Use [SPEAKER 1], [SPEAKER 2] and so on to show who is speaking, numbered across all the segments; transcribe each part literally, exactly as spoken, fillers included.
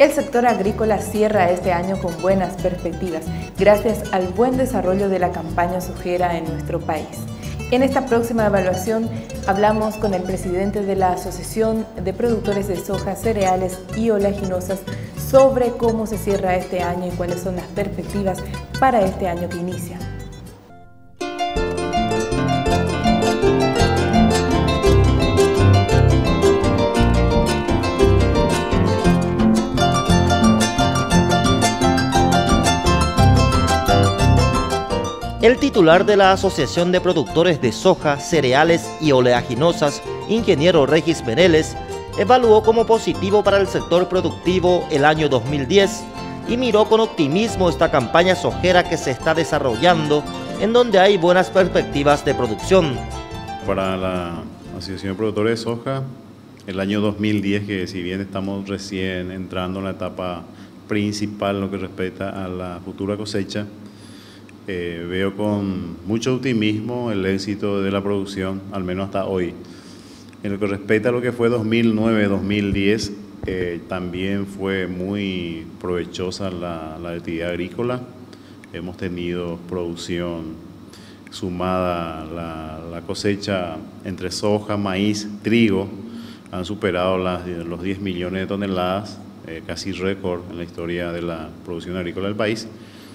[SPEAKER 1] El sector agrícola cierra este año con buenas perspectivas, gracias al buen desarrollo de la campaña sojera en nuestro país. En esta próxima evaluación hablamos con el presidente de la Asociación de Productores de Soja, Cereales y Oleaginosas sobre cómo se cierra este año y cuáles son las perspectivas para este año que inicia.
[SPEAKER 2] El titular de la Asociación de Productores de Soja, Cereales y Oleaginosas, ingeniero Regis Meneles, evaluó como positivo para el sector productivo el año dos mil diez y miró con optimismo esta campaña sojera que se está desarrollando, en donde hay buenas perspectivas de producción.
[SPEAKER 3] Para la Asociación de Productores de Soja, el año dos mil diez, que si bien estamos recién entrando en la etapa principal en lo que respecta a la futura cosecha, Eh, veo con mucho optimismo el éxito de la producción, al menos hasta hoy. En lo que respecta a lo que fue dos mil nueve dos mil diez, eh, también fue muy provechosa la, la actividad agrícola. Hemos tenido producción sumada, la, la cosecha entre soja, maíz, trigo, han superado las, los diez millones de toneladas, eh, casi récord en la historia de la producción agrícola del país.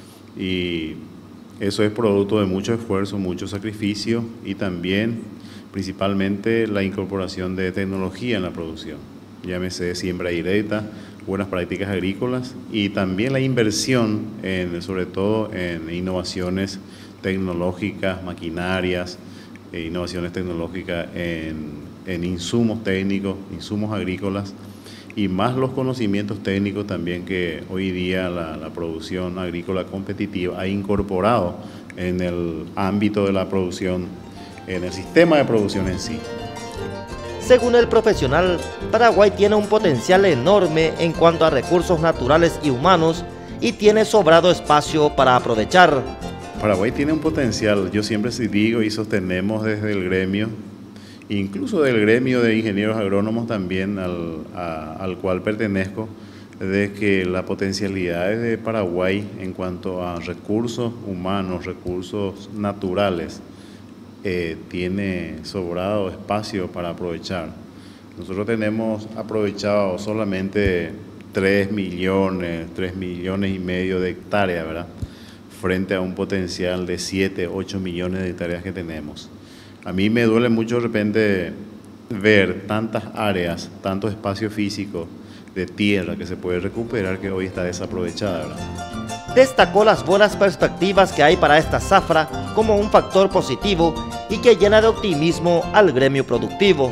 [SPEAKER 3] Y eso es producto de mucho esfuerzo, mucho sacrificio y también, principalmente, la incorporación de tecnología en la producción. Llámese siembra directa, buenas prácticas agrícolas y también la inversión, en, sobre todo en innovaciones tecnológicas, maquinarias, e innovaciones tecnológicas en, en insumos técnicos, insumos agrícolas, y más los conocimientos técnicos también que hoy día la, la producción agrícola competitiva ha incorporado en el ámbito de la producción, en el sistema de producción en sí.
[SPEAKER 2] Según el profesional, Paraguay tiene un potencial enorme en cuanto a recursos naturales y humanos y tiene sobrado espacio para aprovechar.
[SPEAKER 3] Paraguay tiene un potencial, yo siempre digo y sostenemos desde el gremio, incluso del gremio de ingenieros agrónomos también al, a, al cual pertenezco, de que las potencialidades de Paraguay en cuanto a recursos humanos, recursos naturales, eh, tiene sobrado espacio para aprovechar. Nosotros tenemos aprovechado solamente tres millones, tres millones y medio de hectáreas, ¿verdad?, frente a un potencial de siete, ocho millones de hectáreas que tenemos. A mí me duele mucho de repente ver tantas áreas, tanto espacio físico de tierra que se puede recuperar que hoy está desaprovechada, ¿verdad?
[SPEAKER 2] Destacó las buenas perspectivas que hay para esta zafra como un factor positivo y que llena de optimismo al gremio productivo.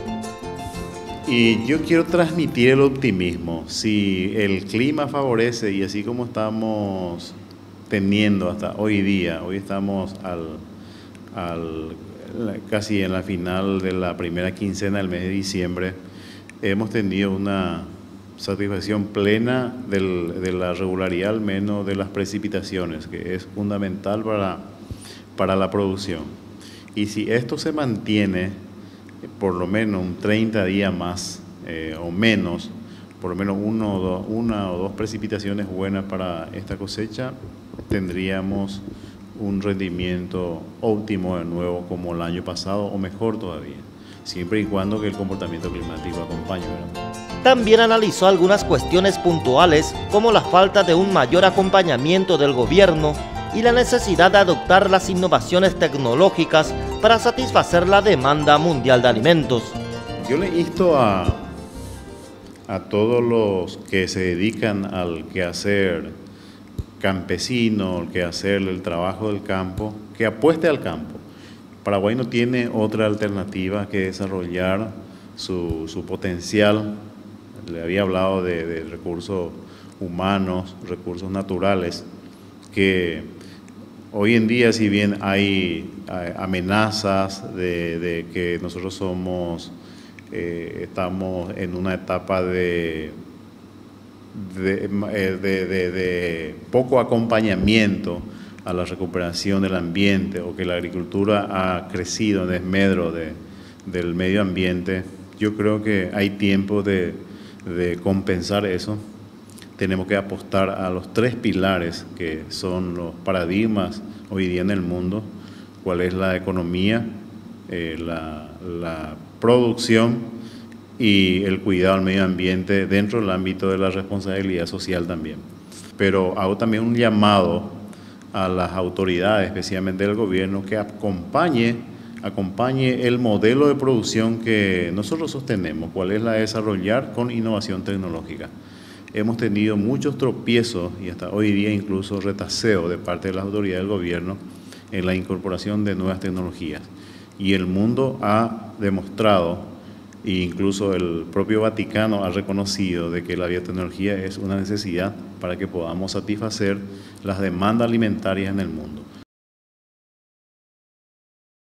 [SPEAKER 3] Y yo quiero transmitir el optimismo. Si el clima favorece y así como estamos teniendo hasta hoy día, hoy estamos al... al casi en la final de la primera quincena del mes de diciembre, hemos tenido una satisfacción plena del, de la regularidad, al menos de las precipitaciones, que es fundamental para, para la producción. Y si esto se mantiene por lo menos un treinta días más eh, o menos, por lo menos uno o dos, una o dos precipitaciones buenas para esta cosecha, tendríamos un rendimiento óptimo de nuevo como el año pasado o mejor todavía, siempre y cuando que el comportamiento climático acompañe, ¿verdad?
[SPEAKER 2] También analizó algunas cuestiones puntuales como la falta de un mayor acompañamiento del gobierno y la necesidad de adoptar las innovaciones tecnológicas para satisfacer la demanda mundial de alimentos.
[SPEAKER 3] Yo le insto a, a todos los que se dedican al quehacer campesino, el quehacer el trabajo del campo, que apueste al campo. Paraguay no tiene otra alternativa que desarrollar su, su potencial. Le había hablado de, de recursos humanos, recursos naturales, que hoy en día, si bien hay, hay amenazas de, de que nosotros somos, eh, estamos en una etapa de De, de, de, de poco acompañamiento a la recuperación del ambiente, o que la agricultura ha crecido en desmedro de, del medio ambiente, yo creo que hay tiempo de, de compensar eso, tenemos que apostar a los tres pilares que son los paradigmas hoy día en el mundo, cuál es la economía, eh, la, la producción y el cuidado al medio ambiente dentro del ámbito de la responsabilidad social también. Pero hago también un llamado a las autoridades, especialmente del gobierno, que acompañe, acompañe el modelo de producción que nosotros sostenemos, cuál es la de desarrollar con innovación tecnológica. Hemos tenido muchos tropiezos y hasta hoy día incluso retaseo de parte de las autoridades del gobierno en la incorporación de nuevas tecnologías. Y el mundo ha demostrado, e incluso el propio Vaticano ha reconocido, de que la biotecnología es una necesidad para que podamos satisfacer las demandas alimentarias en el mundo.